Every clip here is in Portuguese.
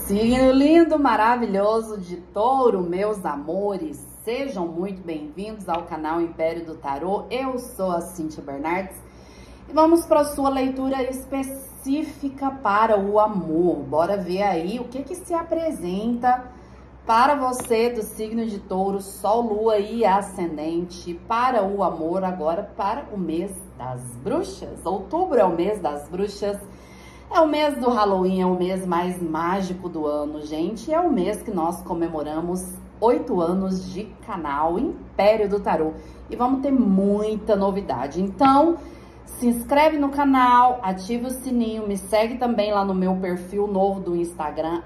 Signo lindo, maravilhoso de Touro, meus amores, sejam muito bem-vindos ao canal Império do Tarô. Eu sou a Cíntia Bernardes e vamos para a sua leitura específica para o amor. Bora ver aí o que se apresenta para você do signo de Touro, Sol, Lua e Ascendente, para o amor agora para o mês das bruxas. Outubro é o mês das bruxas. É o mês do Halloween, é o mês mais mágico do ano, gente. É o mês que nós comemoramos 8 anos de canal Império do Tarô. E vamos ter muita novidade. Então, se inscreve no canal, ativa o sininho, me segue também lá no meu perfil novo do Instagram,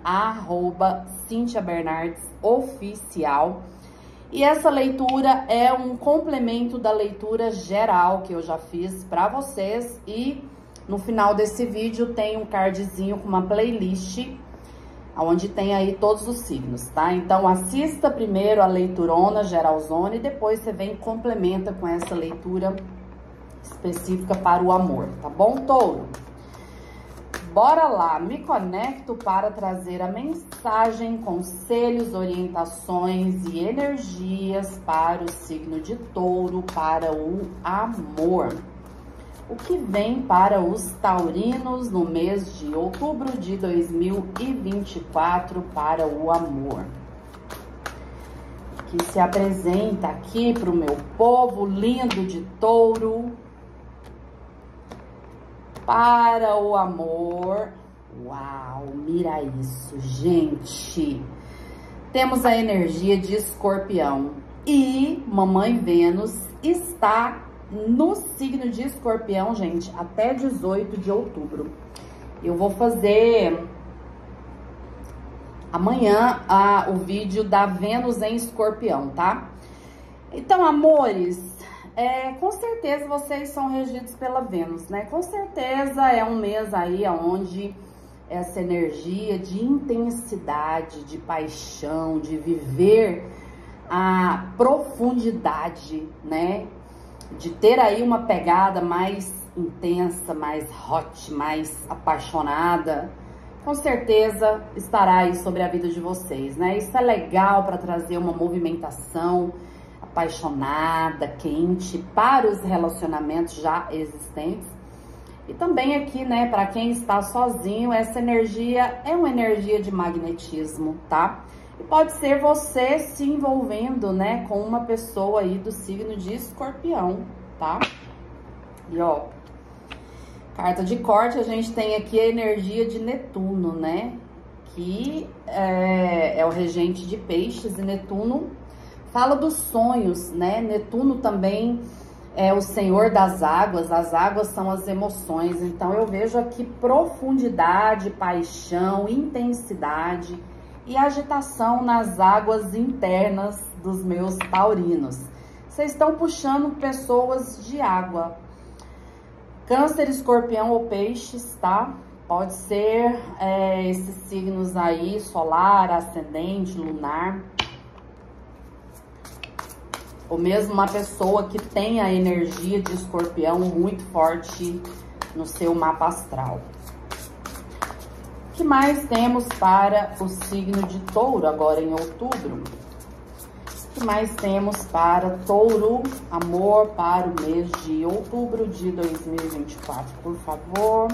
@CínciaBernardesOficial. E essa leitura é um complemento da leitura geral que eu já fiz para vocês e no final desse vídeo tem um cardzinho com uma playlist, onde tem aí todos os signos, tá? Então, assista primeiro a leiturona geralzona e depois você vem e complementa com essa leitura específica para o amor, tá bom, Touro? Bora lá, me conecto para trazer a mensagem, conselhos, orientações e energias para o signo de Touro, para o amor. O que vem para os taurinos no mês de outubro de 2024 para o amor? Que se apresenta aqui para o meu povo lindo de Touro. Para o amor. Uau, mira isso, gente. Temos a energia de Escorpião e Mamãe Vênus está no signo de Escorpião, gente, até 18 de outubro. Eu vou fazer amanhã o vídeo da Vênus em Escorpião, tá? Então, amores, com certeza vocês são regidos pela Vênus, né? Com certeza é um mês aí onde essa energia de intensidade, de paixão, de viver a profundidade, né? De ter aí uma pegada mais intensa, mais hot, mais apaixonada, com certeza estará aí sobre a vida de vocês, né? Isso é legal para trazer uma movimentação apaixonada, quente para os relacionamentos já existentes. E também aqui, né, para quem está sozinho, essa energia é uma energia de magnetismo, tá? E pode ser você se envolvendo, né, com uma pessoa aí do signo de Escorpião, tá? E ó, carta de corte, a gente tem aqui a energia de Netuno, né? Que é o regente de peixes, e Netuno fala dos sonhos, né? Netuno também é o senhor das águas, as águas são as emoções. Então eu vejo aqui profundidade, paixão, intensidade e agitação nas águas internas dos meus taurinos. Vocês estão puxando pessoas de água. Câncer, Escorpião ou Peixes, tá? Pode ser esses signos aí, solar, ascendente, lunar. Ou mesmo uma pessoa que tem a energia de Escorpião muito forte no seu mapa astral. O que mais temos para o signo de Touro agora em outubro? O que mais temos para Touro, amor, para o mês de outubro de 2024, por favor?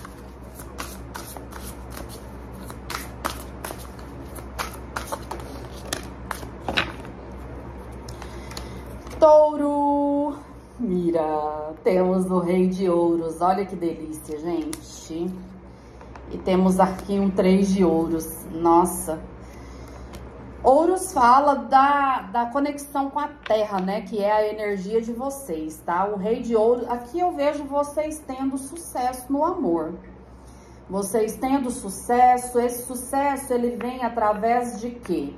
Touro, mira, temos o Rei de Ouros, olha que delícia, gente. E temos aqui um 3 de ouros. Nossa. Ouros fala da conexão com a terra, né? Que é a energia de vocês, tá? O Rei de Ouros. Aqui eu vejo vocês tendo sucesso no amor. Vocês tendo sucesso. Esse sucesso, ele vem através de quê?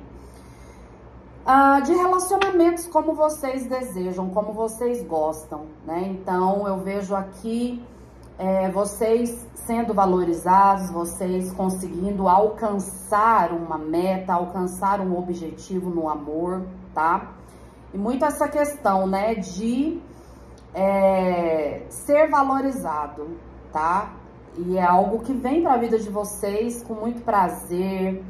De relacionamentos como vocês desejam, como vocês gostam, né? Então, eu vejo aqui vocês sendo valorizados, vocês conseguindo alcançar uma meta, alcançar um objetivo no amor, tá? E muito essa questão, né, de ser valorizado, tá? E é algo que vem para a vida de vocês com muito prazer,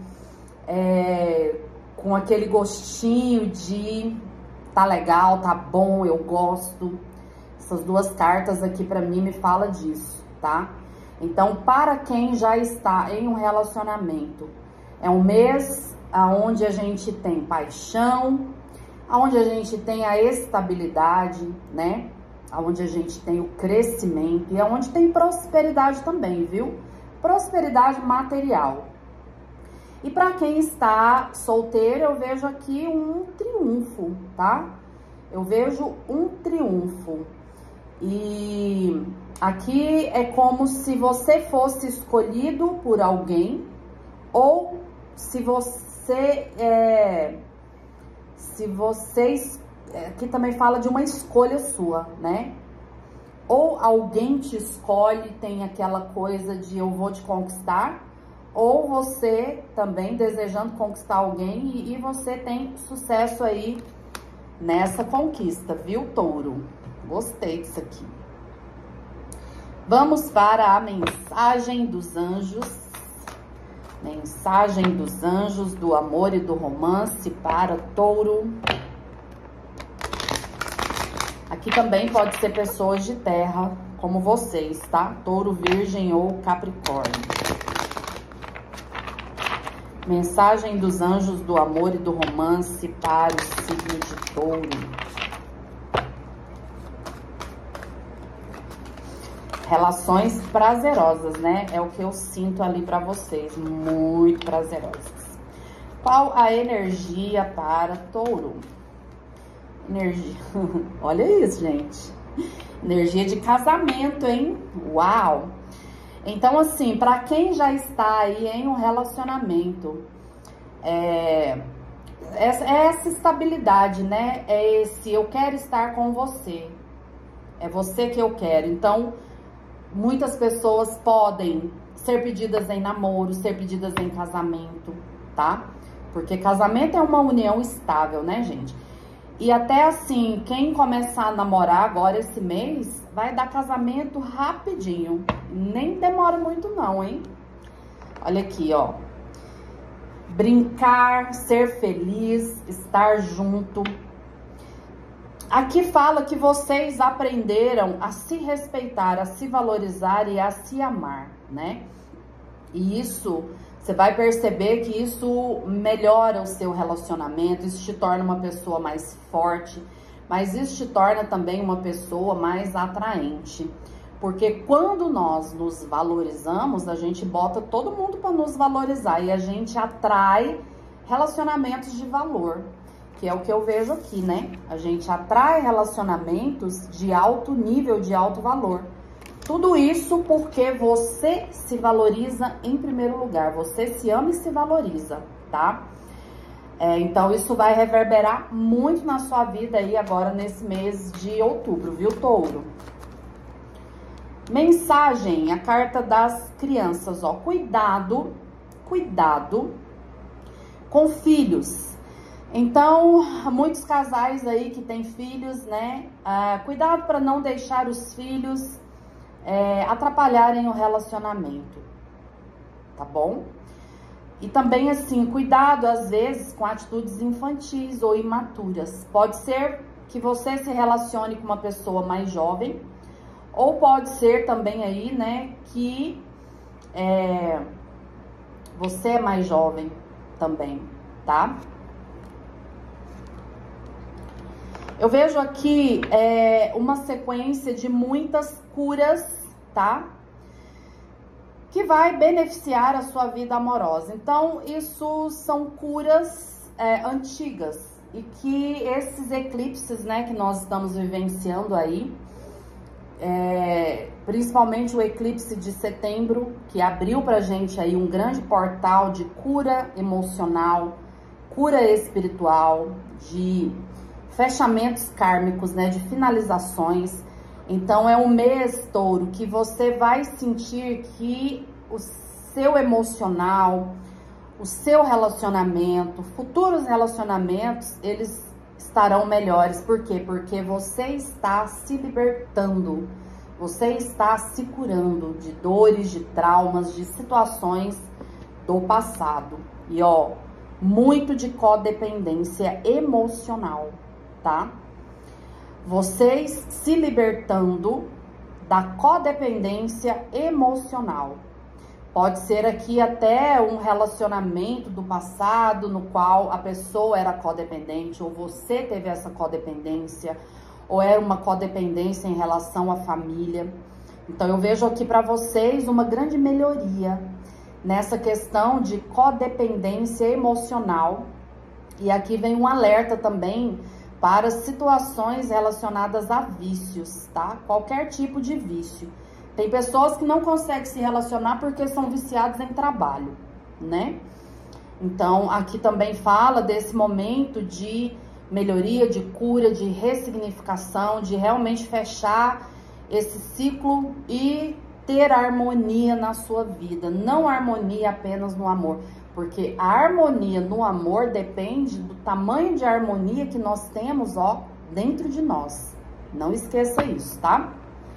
com aquele gostinho de tá legal, tá bom, eu gosto. Essas duas cartas aqui para mim me fala disso, tá? Então, para quem já está em um relacionamento, é um mês onde a gente tem paixão, onde a gente tem a estabilidade, né? Onde a gente tem o crescimento e onde tem prosperidade também, viu? Prosperidade material. E para quem está solteiro, eu vejo aqui um triunfo, tá? Eu vejo um triunfo. E aqui é como se você fosse escolhido por alguém, ou se você aqui também fala de uma escolha sua, né? Ou alguém te escolhe, tem aquela coisa de eu vou te conquistar, ou você também desejando conquistar alguém e você tem sucesso aí nessa conquista, viu, Touro? Gostei disso aqui. Vamos para a mensagem dos anjos. Mensagem dos anjos do amor e do romance para Touro. Aqui também pode ser pessoas de terra, como vocês, tá? Touro, Virgem ou Capricórnio. Mensagem dos anjos do amor e do romance para o signo de Touro. Relações prazerosas, né? É o que eu sinto ali pra vocês, muito prazerosas. Qual a energia para Touro? Energia, olha isso, gente. Energia de casamento, hein? Uau! Então, assim, pra quem já está aí em um relacionamento, essa estabilidade, né? É esse, eu quero estar com você. É você que eu quero. Então, muitas pessoas podem ser pedidas em namoro, ser pedidas em casamento, tá? Porque casamento é uma união estável, né, gente? E até assim, quem começar a namorar agora esse mês, vai dar casamento rapidinho. Nem demora muito não, hein? Olha aqui, ó. Brincar, ser feliz, estar junto. Aqui fala que vocês aprenderam a se respeitar, a se valorizar e a se amar, né? E isso, você vai perceber que isso melhora o seu relacionamento, isso te torna uma pessoa mais forte, mas isso te torna também uma pessoa mais atraente. Porque quando nós nos valorizamos, a gente bota todo mundo para nos valorizar e a gente atrai relacionamentos de valor. Que é o que eu vejo aqui, né? A gente atrai relacionamentos de alto nível, de alto valor. Tudo isso porque você se valoriza em primeiro lugar. Você se ama e se valoriza, tá? Então, isso vai reverberar muito na sua vida aí agora nesse mês de outubro, viu, Touro? Mensagem, a carta das crianças, ó. Cuidado, cuidado com filhos. Então, muitos casais aí que têm filhos, né? Cuidado para não deixar os filhos atrapalharem o relacionamento, tá bom? E também, assim, cuidado às vezes com atitudes infantis ou imaturas. Pode ser que você se relacione com uma pessoa mais jovem, ou pode ser também aí, né, que você é mais jovem também, tá? Eu vejo aqui uma sequência de muitas curas, tá? Que vai beneficiar a sua vida amorosa. Então, isso são curas antigas e que esses eclipses, né, que nós estamos vivenciando aí, principalmente o eclipse de setembro, que abriu pra gente aí um grande portal de cura emocional, cura espiritual, de fechamentos kármicos, né, de finalizações. Então, é um mês, Touro, que você vai sentir que o seu emocional, o seu relacionamento, futuros relacionamentos, eles estarão melhores. Por quê? Porque você está se libertando. Você está se curando de dores, de traumas, de situações do passado. E ó, muito de codependência emocional, tá? Vocês se libertando da codependência emocional. Pode ser aqui até um relacionamento do passado no qual a pessoa era codependente, ou você teve essa codependência, ou era uma codependência em relação à família. Então eu vejo aqui para vocês uma grande melhoria nessa questão de codependência emocional. E aqui vem um alerta também para situações relacionadas a vícios, tá? Qualquer tipo de vício. Tem pessoas que não conseguem se relacionar porque são viciados em trabalho, né? Então aqui também fala desse momento de melhoria, de cura, de ressignificação, de realmente fechar esse ciclo e ter harmonia na sua vida. Não harmonia apenas no amor, porque a harmonia no amor depende do tamanho de harmonia que nós temos, ó, dentro de nós. Não esqueça isso, tá?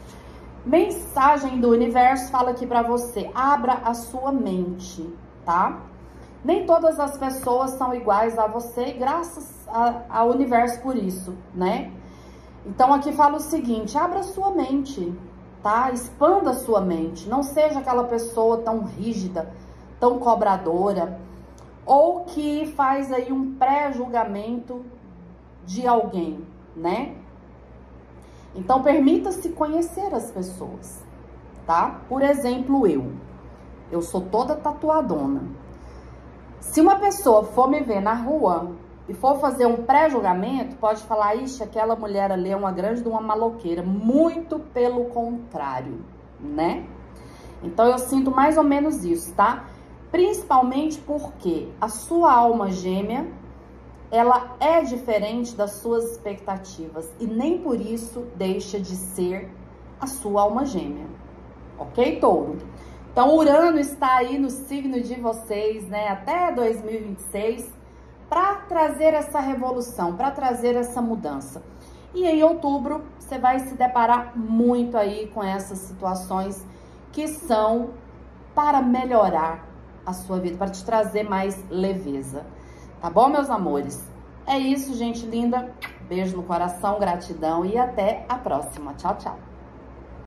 Mensagem do universo fala aqui pra você: abra a sua mente, tá? Nem todas as pessoas são iguais a você, e graças ao universo por isso, né? Então aqui fala o seguinte: abra a sua mente, tá? Expanda a sua mente. Não seja aquela pessoa tão rígida, tão cobradora, ou que faz aí um pré-julgamento de alguém, né? Então permita-se conhecer as pessoas, tá? Por exemplo, eu sou toda tatuadona. Se uma pessoa for me ver na rua e for fazer um pré-julgamento, pode falar: ixi, aquela mulher ali é uma grande de uma maloqueira. Muito pelo contrário, né? Então eu sinto mais ou menos isso, tá? Principalmente porque a sua alma gêmea, ela é diferente das suas expectativas e nem por isso deixa de ser a sua alma gêmea. Ok, Touro? Então, Urano está aí no signo de vocês, né, até 2026, para trazer essa revolução, para trazer essa mudança. E em outubro, você vai se deparar muito aí com essas situações que são para melhorar a sua vida, para te trazer mais leveza. Tá bom, meus amores? É isso, gente linda. Beijo no coração, gratidão e até a próxima. Tchau, tchau.